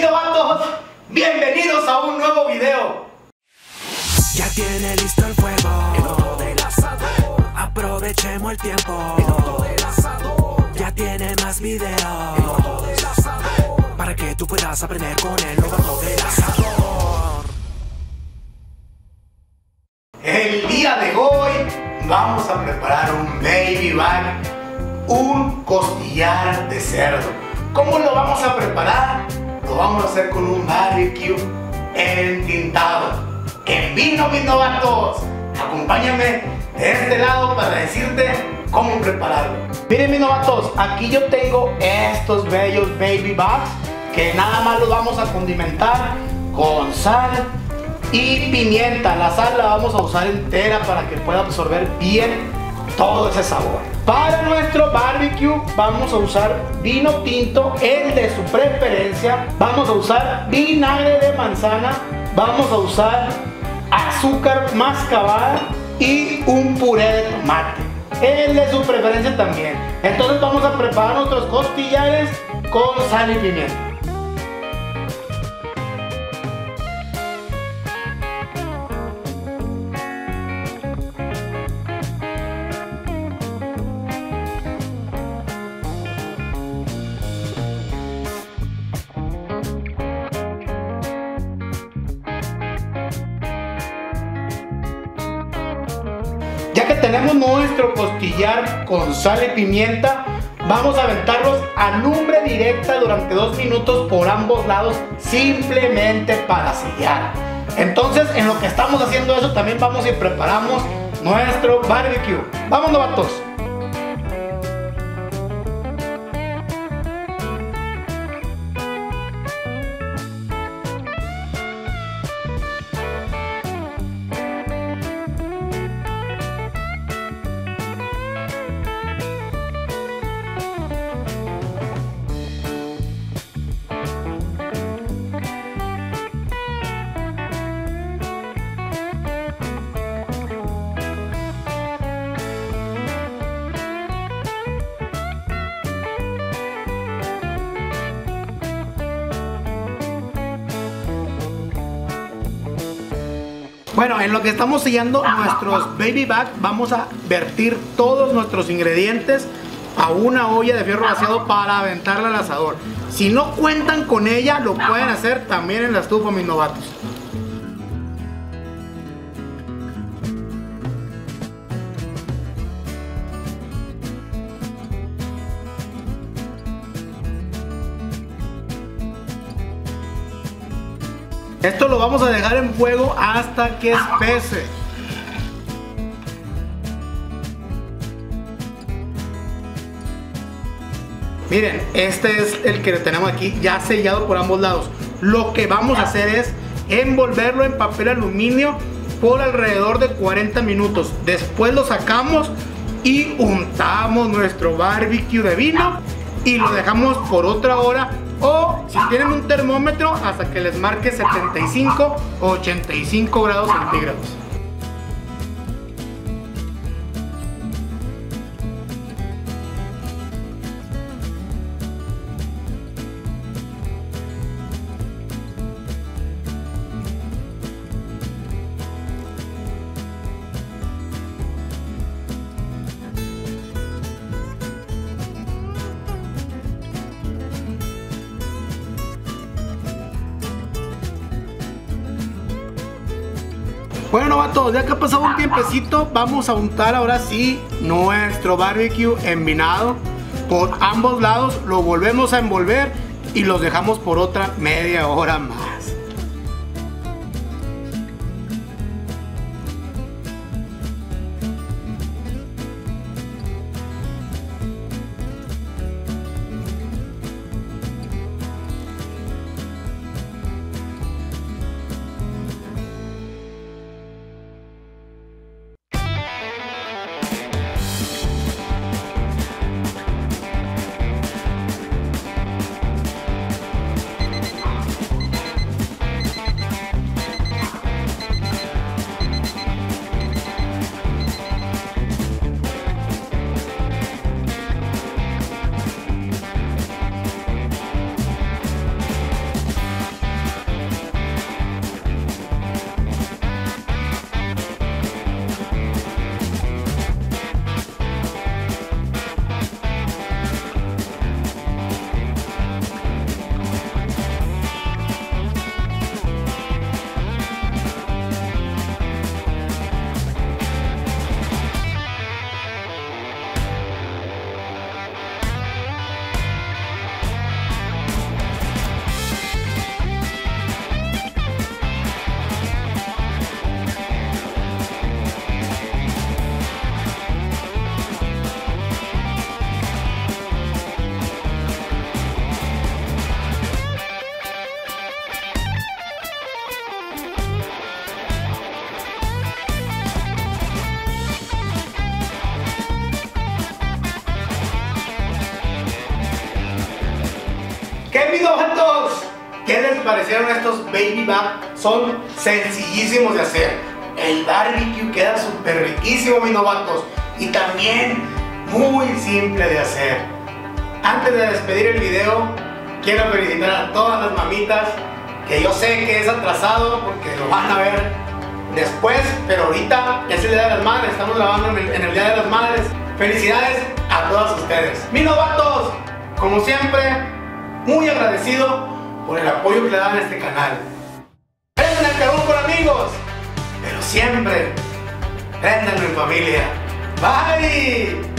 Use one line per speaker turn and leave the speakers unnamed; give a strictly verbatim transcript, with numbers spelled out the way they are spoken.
novatos, bienvenidos a un nuevo video.
Ya tiene listo el fuego, el horno del asador. Aprovechemos el tiempo, el horno del asador. Ya tiene más videos, el horno del asador, para que tú puedas aprender con el horno del asador.
El día de hoy vamos a preparar un baby back, un costillar de cerdo. ¿Cómo lo vamos a preparar? Lo vamos a hacer con un barbecue entintado en vino, mis novatos. Acompáñame de este lado para decirte cómo prepararlo. Miren, mis novatos, aquí yo tengo estos bellos baby backs que nada más los vamos a condimentar con sal y pimienta. La sal la vamos a usar entera para que pueda absorber bien todo ese sabor. Para nuestro barbecue vamos a usar vino tinto, el de su preferencia. Vamos a usar vinagre de manzana. Vamos a usar azúcar mascabada y un puré de tomate, el de su preferencia también. Entonces vamos a preparar nuestros costillares con sal y pimienta. Ya que tenemos nuestro costillar con sal y pimienta, vamos a aventarlos a lumbre directa durante dos minutos por ambos lados, simplemente para sellar. Entonces, en lo que estamos haciendo eso, también vamos y preparamos nuestro barbecue. ¡Vamos, novatos! Bueno, en lo que estamos sellando nuestros baby back, vamos a vertir todos nuestros ingredientes a una olla de fierro vaciado para aventarla al asador. Si no cuentan con ella, lo pueden hacer también en la estufa, mis novatos. Esto lo vamos a dejar en fuego hasta que espese. Miren, este es el que tenemos aquí ya sellado por ambos lados. Lo que vamos a hacer es envolverlo en papel aluminio por alrededor de cuarenta minutos. Después lo sacamos y untamos nuestro barbecue de vino y lo dejamos por otra hora. O si tienen un termómetro, hasta que les marque setenta y cinco o ochenta y cinco grados centígrados. Bueno, novatos, ya que ha pasado un tiempecito, vamos a untar ahora sí nuestro barbecue envinado por ambos lados. Lo volvemos a envolver y los dejamos por otra media hora más. parecieron estos baby back? Son sencillísimos de hacer. El barbecue queda súper riquísimo, mis novatos, y también muy simple de hacer. Antes de despedir el video, quiero felicitar a todas las mamitas, que yo sé que es atrasado porque lo van a ver después, pero ahorita es el Día de las Madres, estamos grabando en el, en el Día de las Madres. Felicidades a todas ustedes. Mis novatos, como siempre, muy agradecido por el apoyo que le dan a este canal. Prendan el carbón con amigos, pero siempre préndanlo en familia. Bye.